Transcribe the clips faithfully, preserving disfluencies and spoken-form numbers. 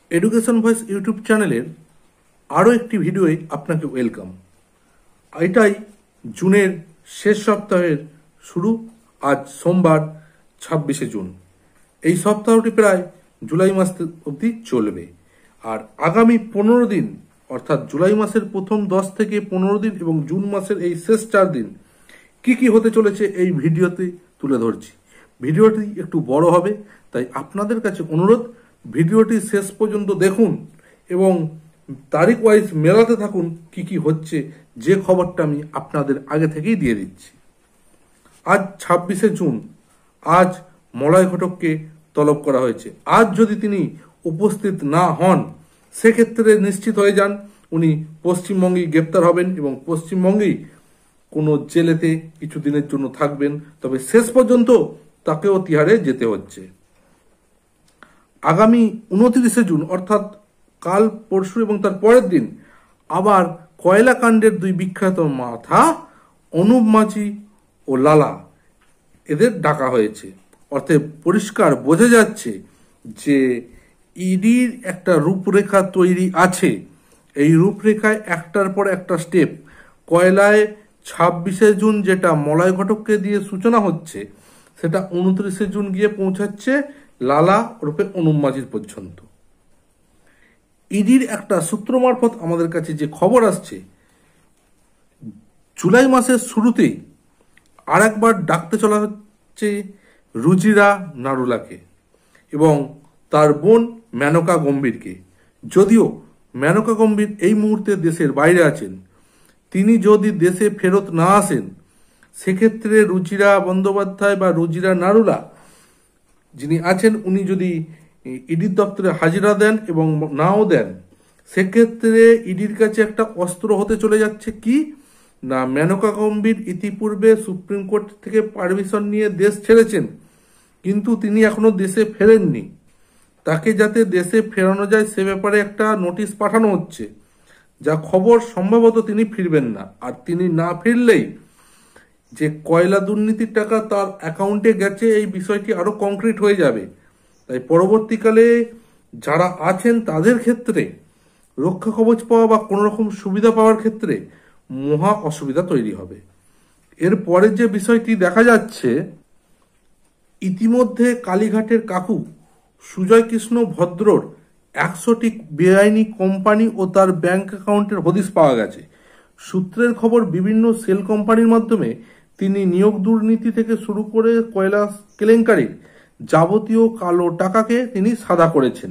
Education voice YouTube চ্যানেলের আরও একটি ভিডিওয়ে আপনাকে ওয়েলকাম। এটাই জুনের শেষ সপ্তাহের শুরু। আজ সোমবার ছাব্বিশে জুন। এই সপ্তাহটি প্রায় জুলাই মাস অবধি চলবে। আর আগামী পনেরো দিন অর্থাৎ জুলাই মাসের প্রথম দশ থেকে পনেরো দিন এবং জুন মাসের এই শেষ চার দিন কি কি হতে চলেছে এই ভিডিওতে তুলে ধরছি। ভিডিওটি একটু বড় হবে, তাই আপনাদের কাছে অনুরোধ ভিডিওটি শেষ পর্যন্ত দেখুন এবং তারিখ ওয়াইজ মেলাতে থাকুন কি কি হচ্ছে, যে খবরটা আমি আপনাদের আগে থেকেই দিয়ে দিচ্ছি। আজ ছাব্বিশে জুন। আজ মলয় ঘটককে তলব করা হয়েছে। আজ যদি তিনি উপস্থিত না হন সেক্ষেত্রে নিশ্চিত হয়ে যান উনি পশ্চিমবঙ্গেই গ্রেপ্তার হবেন এবং পশ্চিমবঙ্গেই কোনো জেলেতে কিছু দিনের জন্য থাকবেন। তবে শেষ পর্যন্ত তাকেও তিহারে যেতে হচ্ছে। আগামী উনত্রিশে জুন অর্থাৎ কাল পরশু এবং তার পরের দিন আবার কয়লা কাণ্ডের দুই বিখ্যাত মাথা অনুপ মাঝি ও লালা এদের ডাকা হয়েছে। অর্থাৎ পরিষ্কার বোঝা যাচ্ছে যে ইডির একটা রূপরেখা তৈরি আছে। এই রূপরেখায় একটার পর একটা স্টেপ। কয়লায় ছাব্বিশে জুন যেটা মলয় ঘটককে দিয়ে সূচনা হচ্ছে সেটা উনত্রিশে জুন গিয়ে পৌঁছাচ্ছে লালা রূপে অনুপ মাঝির পর্যন্ত। ইডির একটা সূত্র মারফত আমাদের কাছে যে খবর আসছে, জুলাই মাসের শুরুতেই আর একবার ডাকতে চলা হচ্ছে রুজিরা নারুলাকে এবং তার বোন মেনকা গম্ভীরকে। যদিও মেনকা গম্ভীর এই মুহূর্তে দেশের বাইরে আছেন, তিনি যদি দেশে ফেরত না আসেন সেক্ষেত্রে রুজিরা বন্দ্যোপাধ্যায় বা রুজিরা নারুলা যিনি আছেন উনি যদি ইডির দপ্তরে হাজিরা দেন এবং নাও দেন সেক্ষেত্রে ইডির কাছে একটা অস্ত্র হতে চলে যাচ্ছে কি না, মেনকা গম্ভীর ইতিপূর্বে সুপ্রিম কোর্ট থেকে পারমিশন নিয়ে দেশ ছেড়েছেন কিন্তু তিনি এখনো দেশে ফেরেননি। তাকে যাতে দেশে ফেরানো যায় সে ব্যাপারে একটা নোটিশ পাঠানো হচ্ছে, যা খবর সম্ভবত তিনি ফিরবেন না। আর তিনি না ফিরলেই যে কয়লা দুর্নীতির টাকা তার অ্যাকাউন্টে গেছে এই বিষয়টি আরো কংক্রিট হয়ে যাবে। তাই পরবর্তীকালে যারা আছেন তাদের ক্ষেত্রে রক্ষা কবচ পাওয়া বা কোনো রকম সুবিধা পাওয়ার ক্ষেত্রে মহা অসুবিধা তৈরি হবে। এরপরে যে বিষয়টি দেখা যাচ্ছে, ইতিমধ্যে কালীঘাটের কাকু সুজয় কৃষ্ণ ভদ্রর একশোটি বেআইনি কোম্পানি ও তার ব্যাংক অ্যাকাউন্টের হদিশ পাওয়া গেছে। সূত্রের খবর বিভিন্ন সেল কোম্পানির মাধ্যমে তিনি নিয়োগ দুর্নীতি থেকে শুরু করে কয়লা কেলেঙ্কারির যাবতীয় কালো টাকাকে তিনি সাদা করেছেন।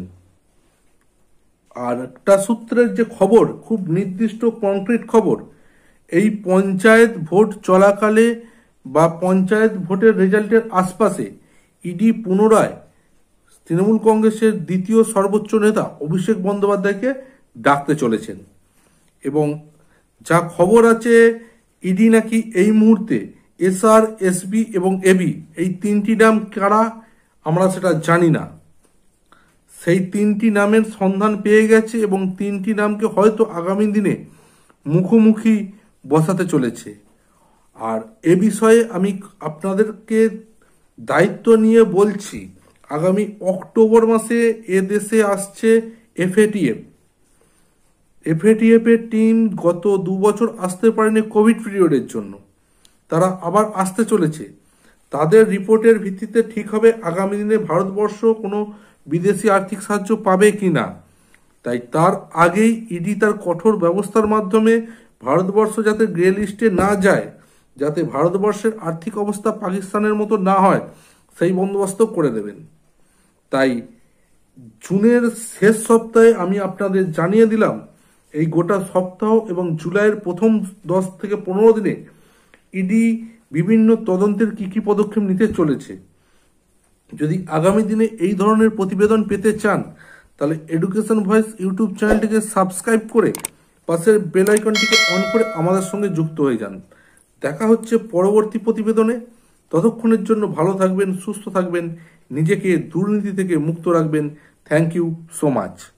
আর একটা সূত্রের যে খবর, খুব নির্দিষ্ট কংক্রিট খবর, এই পঞ্চায়েত ভোট চলাকালে বা পঞ্চায়েত ভোটের রেজাল্টের আশপাশে ইডি পুনরায় তৃণমূল কংগ্রেসের দ্বিতীয় সর্বোচ্চ নেতা অভিষেক বন্দ্যোপাধ্যায়কে ডাকতে চলেছেন। এবং যা খবর আছে ইডি নাকি এই মুহূর্তে এসআর, এসবি এবং এবি এই তিনটি নাম কারা আমরা সেটা জানি না, সেই তিনটি নামের সন্ধান পেয়ে গেছে এবং তিনটি নামকে হয়তো আগামী দিনে মুখোমুখি বসাতে চলেছে। আর এ বিষয়ে আমি আপনাদেরকে দায়িত্ব নিয়ে বলছি, আগামী অক্টোবর মাসে এ দেশে আসছে এফএটিএফ। এফএটিএফ এর টিম গত দু বছর আসতে পারেনি কোভিড পিরিয়ডের জন্য, তারা আবার আসতে চলেছে। তাদের রিপোর্টের ভিত্তিতে ঠিক হবে আগামী দিনে ভারতবর্ষ কোনো বিদেশি আর্থিক সাহায্য পাবে কি না। তাই তার আগেই ইডি তার কঠোর ব্যবস্থার মাধ্যমে ভারতবর্ষ যাতে গ্রে লিস্টে না যায়, যাতে ভারতবর্ষের আর্থিক অবস্থা পাকিস্তানের মতো না হয়, সেই বন্দোবস্ত করে দেবেন। তাই জুনের শেষ সপ্তাহে আমি আপনাদের জানিয়ে দিলাম এই গোটা সপ্তাহ এবং জুলাইয়ের প্রথম দশ থেকে পনেরো দিনে ইডি বিভিন্ন তদন্তের কি কি পদক্ষেপ নিতে চলেছে। যদি আগামী দিনে এই ধরনের প্রতিবেদন পেতে চান তাহলে এডুকেশন ভয়েস ইউটিউব চ্যানেলটিকে সাবস্ক্রাইব করে পাশের বেল আইকনটিকে অন করে আমাদের সঙ্গে যুক্ত হয়ে যান। দেখা হচ্ছে পরবর্তী প্রতিবেদনে। ততক্ষণের জন্য ভালো থাকবেন, সুস্থ থাকবেন, নিজেকে দুর্নীতি থেকে মুক্ত রাখবেন। Thank you so much.